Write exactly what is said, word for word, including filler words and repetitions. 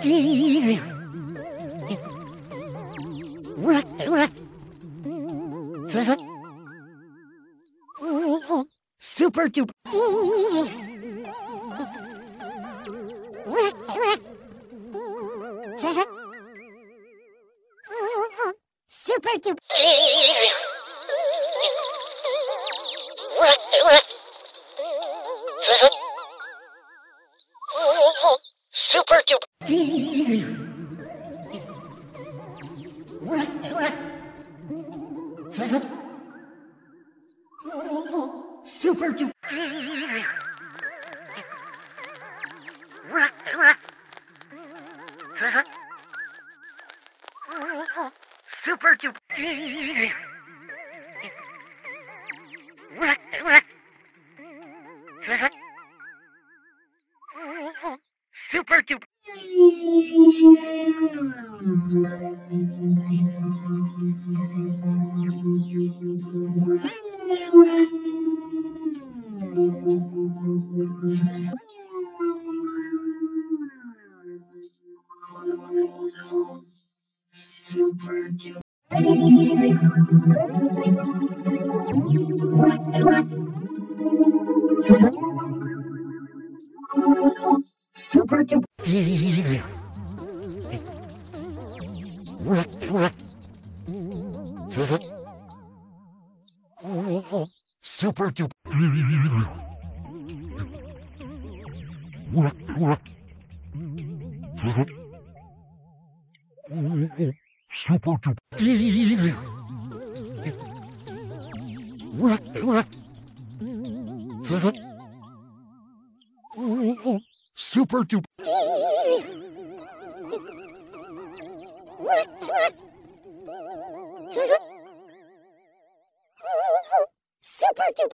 Super duper. Super duper. Super duper. Super duper. Super duper. Super duper. Super duper. Super duper. Super duper. Super duper. Super duper. Super duper.